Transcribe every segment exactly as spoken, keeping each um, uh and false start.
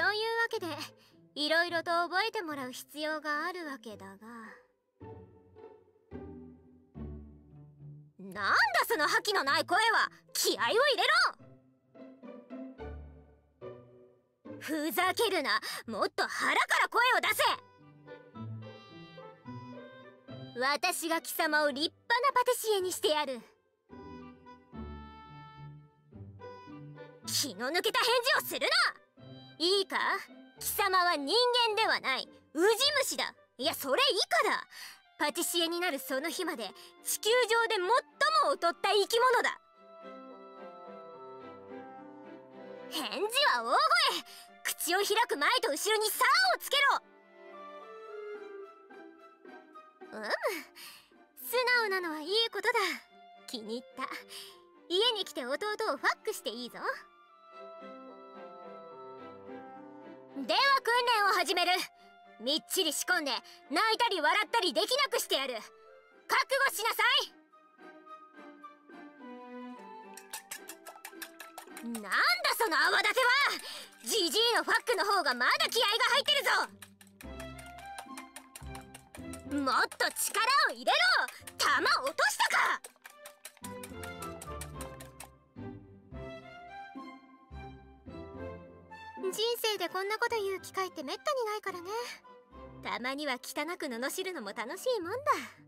そういうわけでいろいろと覚えてもらう必要があるわけだが。なんだその覇気のない声は。気合を入れろ。ふざけるな。もっと腹から声を出せ。私が貴様を立派なパティシエにしてやる。気の抜けた返事をするな。いいか、貴様は人間ではない、ウジ虫だ。いや、それ以下だ。パティシエになるその日まで地球上で最も劣った生き物だ。返事は大声。口を開く前と後ろに差をつけろ。うむ、素直なのはいいことだ。気に入った。家に来て弟をファックしていいぞ。では訓練を始める。みっちり仕込んで泣いたり笑ったりできなくしてやる。覚悟しなさい。なんだその泡立ては。ジジイのファックの方がまだ気合が入ってるぞ。もっと力を入れろ。弾落としたか。人生でこんなこと言う機会ってめったにないからね。たまには汚く罵るのも楽しいもん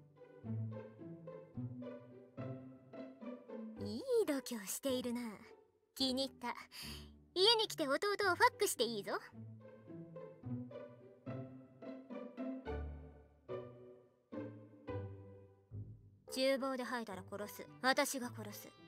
だ。いい度胸しているな。気に入った。家に来て弟をファックしていいぞ。厨房で吐いたら殺す。私が殺す。